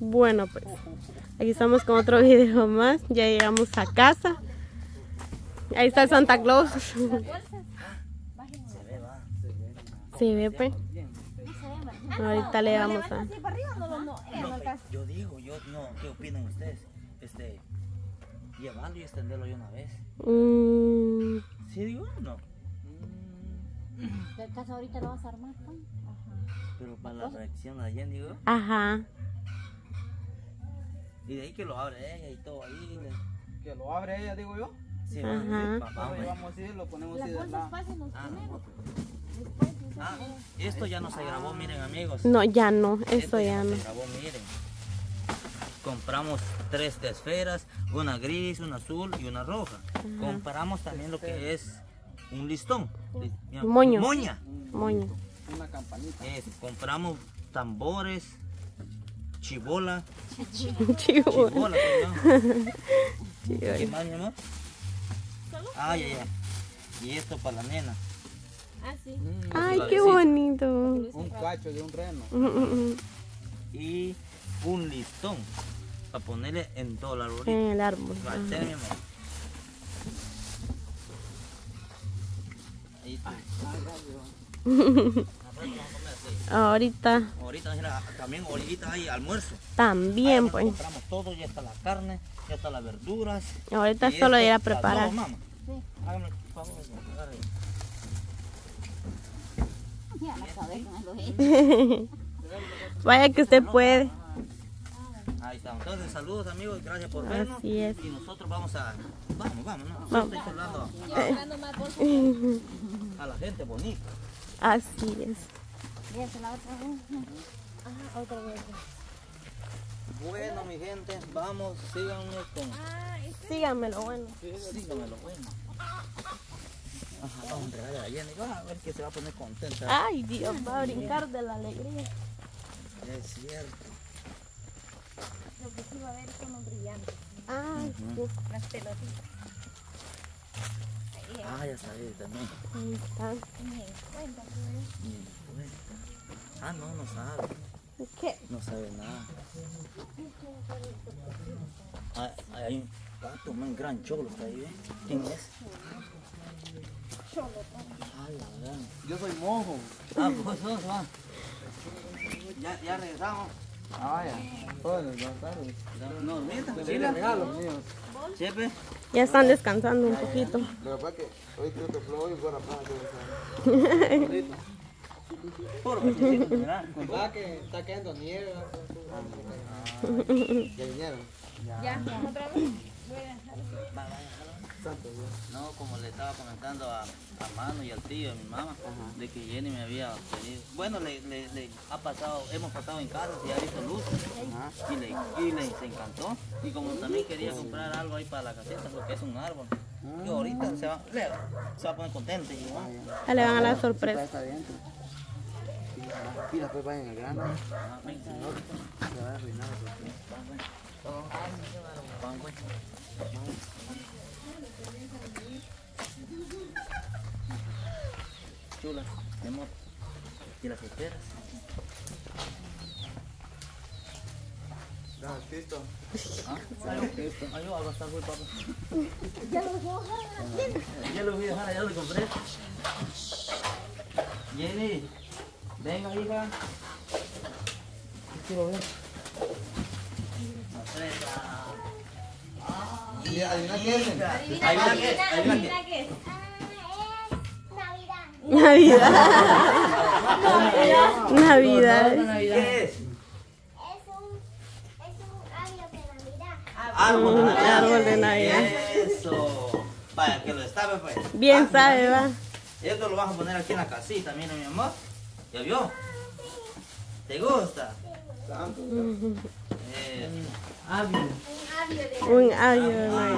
Bueno, pues aquí estamos con otro video más. Ya llegamos a casa. Ahí está Santa Claus. Se ve, pues. Ahorita le vamos a... Yo digo, no, ¿qué opinan ustedes? Llevarlo y extenderlo de una vez. ¿Sí digo o no? ¿El caso ahorita lo vas a armar? Pero para la reacción de ayer, digo. Ajá. Y de ahí que lo abre ella y todo ahí. Que lo abre ella, digo yo. Sí, Ajá. Vamos así, lo ponemos así de lado. Esto ya no se grabó, miren amigos. No, ya no. Eso Esto ya no. se grabó, miren. Compramos 3 esferas, una gris, una azul y una roja. Compramos también lo que es un listón. Moño. Moña. Moño. Una campanita. Compramos tambores, chibola. Chivo. Chibola, ¿no? ¿Qué Chivo. más, mi amor? Ah, ya. Y esto para la nena. Ah, sí. Ay, qué bonito. Un cacho de un reno. Y un listón para ponerle en todo el árbol. En el árbol. Va a Ajá. ser, mi amor. Ahí está. Ahorita Ahorita mira, también ahorita hay almuerzo. también, Ahí pues. compramos todo, ya está la carne, ya está las verduras. Ahorita Y solo esto, ir a las preparar. dos, mamá. Hágame el favor de agarre. Ya la sabes que me lo Vaya que usted puede. Ahí está. Entonces, saludos amigos, gracias por vernos. Así es. Y nosotros vamos a... Vamos, ¿no? Vamos. Estoy hablando más por a la gente bonita. Así es. Ya se la otra vez. Ajá, otra vez. Bueno, mi gente, vamos, síganme con... Síganmelo, bueno. Síganmelo, bueno. Ajá, vamos a entregarle a Jenny. A ver que se va a poner contenta. Ay, Dios, va a brincar de la alegría. Es cierto. Lo que sí va a ver son los brillantes. Ay, Las pelotitas. Ah, ya sabía también. ahí está. Ni en cuenta, Ni en cuenta. Ah, no sabe. ¿Qué? No sabe nada. Hay un pato, un gran cholo está ahí, ¿eh? ¿Quién es? Cholo. Ah, la gran. Yo soy mojo. Ah, pues sos, va. Ya regresamos. Ah, ya. Buenas tardes. No, mira, Le chila. regalos míos. Chepe. Ya están descansando un poquito. Lo que pasa es que hoy creo que Flo hoy fuera para Puro pechecito, mira. ¿Verdad que está cayendo nieve? ¿Ya vinieron? Ya, otra vez. Santo Dios. No, como le estaba comentando a Mano y al tío, a mi mamá, de que Jenny me había pedido. Bueno, le ha pasado, hemos pasado en casa y ha visto luz y les encantó. Y como también quería comprar algo ahí para la caseta, porque es un árbol. Y ahorita se va a poner contenta. Y, ¿no? Ya le van a la sorpresa. Está adentro. Y después vayan al grano. Se va a arruinar. Chula, mi amor. ¿Y las esperas? Listo. ¿Ah? Ay, yo algo está muy papá. Ya lo voy a dejar. Ya lo voy a dejar, ya lo compré. Jenny, venga hija. Quiero ver. ¿Y adivina qué es? Adivina qué. Navidad. Navidad. ¿Qué es? Árbol de Navidad. Eso. Vaya, que lo estabe pues. Bien sabe, va. Esto lo vas a poner aquí en la casita, mira mi amor. ¿Ya vio? ¿Te gusta? Un audio de Navidad.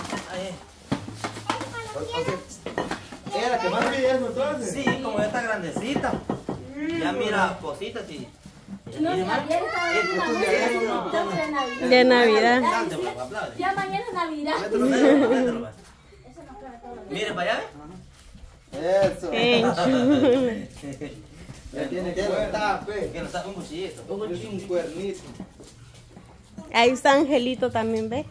¿Era la que más pide eso entonces? Sí, como ya está grandecita. Ya mira cositas y... De Navidad. Ya mañana es Navidad. Mire para allá. Eso. Ey, Ya tiene cuerda, Que nos saca un cuchillito. Es un cuernito. Ahí está Angelito también, ¿ve?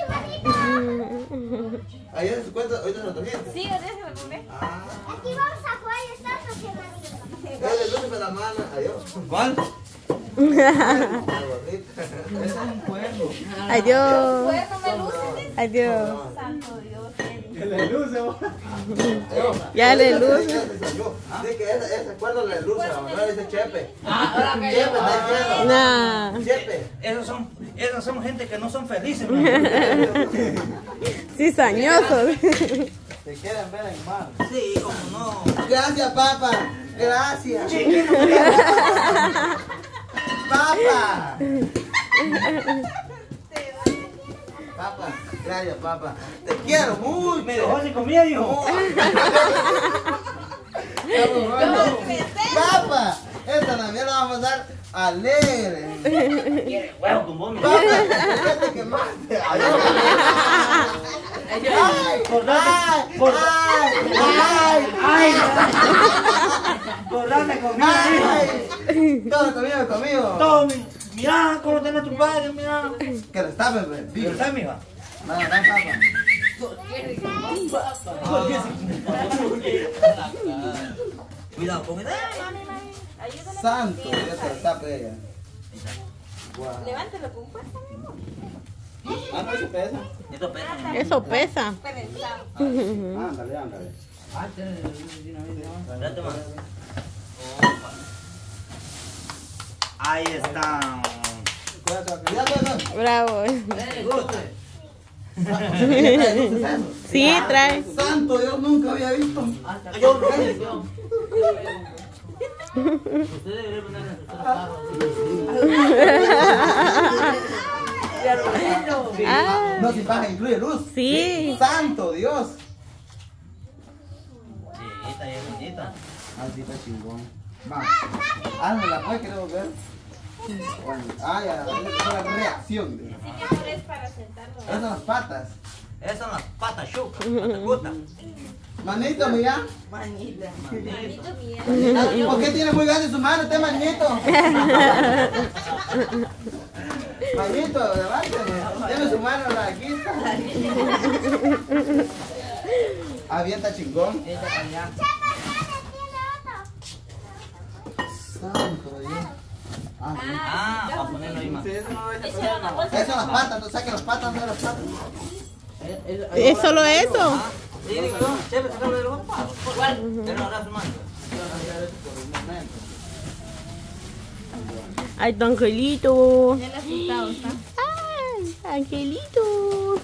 Ahí es su cuenta, ahorita se lo trajiste. Sí, ahorita se lo compré. Aquí vamos a jugar y estás haciendo así. Dale luces para la mano. Adiós. ¿Cuál? La gordita. Ese es un juego. Adiós. Pues no me luces. Adiós. Santo Dios. Ya le luce. Sí, que ese cuerno le luce, no dice Chepe. Ahora que Chepe, está diciendo. Nah. Chepe. Esos son gente que no son felices, mi amor. Cizañosos. Te quieren ver en mal. Sí, como no. Gracias, papá. Gracias. Papá. Papá. Gracias, papá. Te quiero mucho. Me dejó sin comida, hijo. Papá, esta Navidad la vamos a dar alegre. Quiere huevo con vos, mi Papá, ya te quemaste. Adiós. Ay, Acordate conmigo, hijo. todo conmigo. Todo, mira cómo tenés tu padre, mira. Que lo tapen, pues. ¿Pero está, mija? No, papá. Cuidado con él. Santo, ya se lo tape ella. Wow. Levántelo con fuerza. Ah, no, eso pesa. Esto pesa. Eso pesa. Ándale, ándale. Espérate más. Ahí están. Bravo. Very good. Sí, trae. Santo Dios, nunca había visto. Yo no sé. Usted debería ponerle en su carro. Ah, No, si baja, incluye luz. sí. Santo Dios. Sí, está bien bonita. Así está chingón. Va. Hazmela, pues, queremos ver. Bueno, ya, es la reacción. Así que no es para sentarlo. Esas son las patas. Esas son las patas chucas. ¿Te gustan? Manito, mira. Manito mío. ¿Por qué tiene muy grande su mano este manito? Manito, levánteme. Tiene su mano larguita. Avienta chingón. Santo Dios. Ah, para ponerlo ahí más. Esas son las patas, entonces saque las patas, no las patas. Es solo eso. Sí, digo yo, chévere, se acaba de los palos. ¿Cuál? Él no hará su mano. Ay, tu Angelito. Ya le asustado está. Ay, Angelito.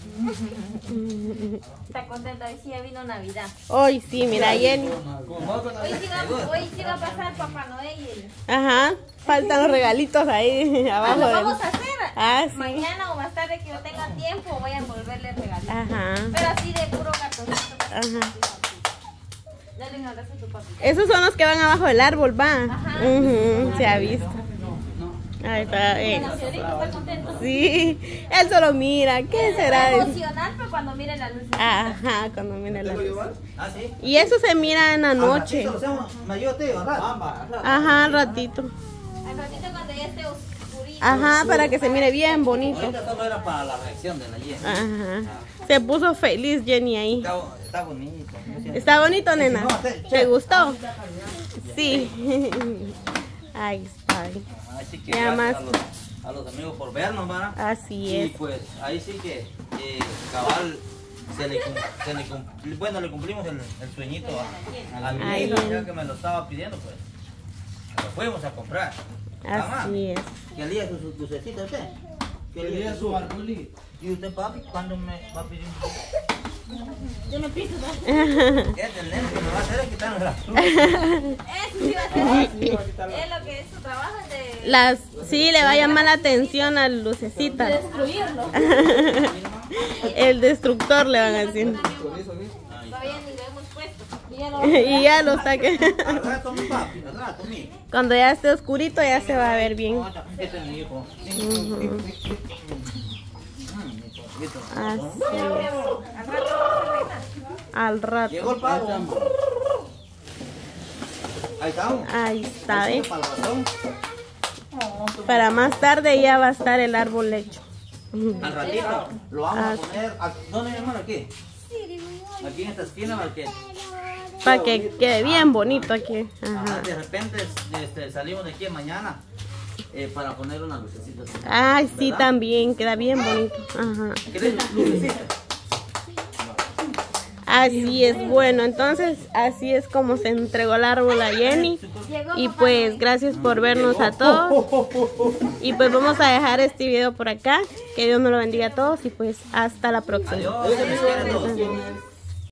Está contento. Hoy sí ya vino Navidad. Hoy sí, mira, Jenny. Hoy sí va a pasar Papá Noel y el... Ajá. Faltan los regalitos ahí abajo. lo del- vamos a hacer. Ah, sí. Mañana o más tarde que yo tenga tiempo voy a envolverle el regalito. Ajá. Pero así de puro cartoncito. Ajá. Dale un abrazo a tu papi. Esos son los que van abajo del árbol, va. Ajá. Ujú, se ha visto. Ahí está. Bueno, si ahorita está contento. Sí, él solo mira. ¿Qué será? Es emocional, pero cuando mire la luz. Ajá, cuando mira la luz. Ah, sí. Y eso se mira en la noche. Me ayuda, tío, ¿verdad? Ajá, al ratito. Al ratito cuando ya esté oscurito. Ajá, para que se mire bien bonito. Ahorita solo era para la reacción de la Jenny. Ajá. Se puso feliz Jenny ahí. Está bonito. ¿Está bonito, nena? No, te- ¿Te gustó? Sí. Ahí está. Así que Ya gracias más. a los amigos por vernos, ¿verdad? Así Y es. pues ahí sí que cabal bueno, le cumplimos el sueñito a mi Ay, hija, bien. ya que me lo estaba pidiendo, pues lo fuimos a comprar. Así es. ¿Qué día su lucecita usted? ¿Qué día su arbolito? ¿Y usted, papi, cuándo me va a pedir un Yo no piso, ¿no? ¿Qué tendencia me va a hacer es quitarnos la azul? Eso sí va a ser. Es lo que es su trabajo de Sí, le va a llamar la atención a Lucecita. destruirlo. El destructor le van a decir. Todavía ni lo hemos puesto. Y ya lo Y ya lo saque. Al rato, mi papi, al rato, mi. Cuando ya esté oscurito ya se va a ver bien. Este es mi hijo. Así es. al rato vamos a arreglar. Al rato. Llegó el pavo. Ahí está. Ahí está, ¿eh? Para el ratón. Para más tarde ya va a estar el árbol hecho. Al ratito lo vamos a poner. ¿Dónde, mi hermano? Aquí. Aquí en esta esquina, Para que quede bien bonito aquí. Ajá. De repente salimos de aquí mañana para poner unas lucecitas. Ay, sí, ¿verdad? también queda bien bonito. Ajá. ¿Quieres lucecitas? Así es, bueno, entonces así es como se entregó el árbol a Jenny. Y pues gracias por vernos a todos. Y pues vamos a dejar este video por acá. Que Dios nos lo bendiga a todos y pues hasta la próxima. Adiós.